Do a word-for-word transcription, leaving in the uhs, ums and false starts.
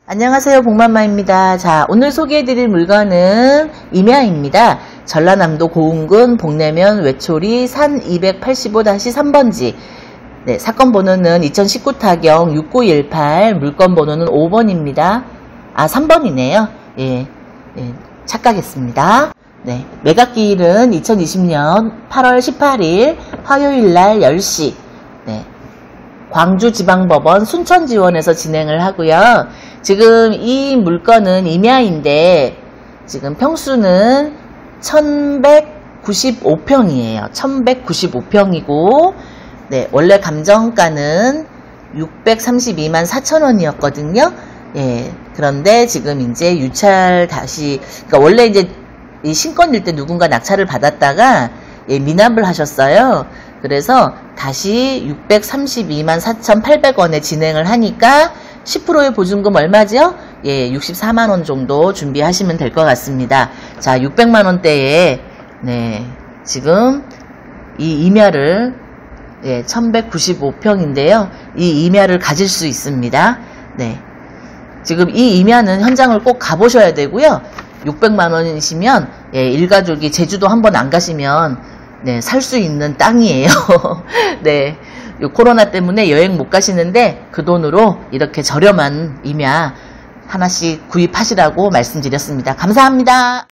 안녕하세요, 복만마입니다. 자, 오늘 소개해드릴 물건은 임야입니다. 전라남도 고흥군 복내면 외초리 산 이백팔십오 다시 삼 번지. 네, 사건 번호는 이천십구 타경 육구일팔, 물건 번호는 오 번입니다. 아, 삼 번이네요. 예, 예, 착각했습니다. 네, 매각기일은 이천이십년 팔월 십팔일 화요일날 열 시. 네. 광주지방법원 순천지원에서 진행을 하고요. 지금 이 물건은 임야인데 지금 평수는 천백구십오 평이에요. 천백구십오 평이고 네, 원래 감정가는 육백삼십이만 사천 원이었거든요. 예, 그런데 지금 이제 유찰 다시, 그러니까 원래 이제 이 신건일 때 누군가 낙찰을 받았다가 예, 미납을 하셨어요. 그래서 다시 육백삼십이만 사천팔백 원에 진행을 하니까 십 퍼센트의 보증금 얼마죠? 예, 육십사만 원 정도 준비하시면 될 것 같습니다. 자, 육백만 원대에 네, 지금 이 임야를 예, 천백구십오 평인데요. 이 임야를 가질 수 있습니다. 네. 지금 이 임야는 현장을 꼭 가보셔야 되고요. 육백만 원이시면 예, 일가족이 제주도 한번 안 가시면 네, 살 수 있는 땅이에요. 네, 요 코로나 때문에 여행 못 가시는데 그 돈으로 이렇게 저렴한 임야 하나씩 구입하시라고 말씀드렸습니다. 감사합니다.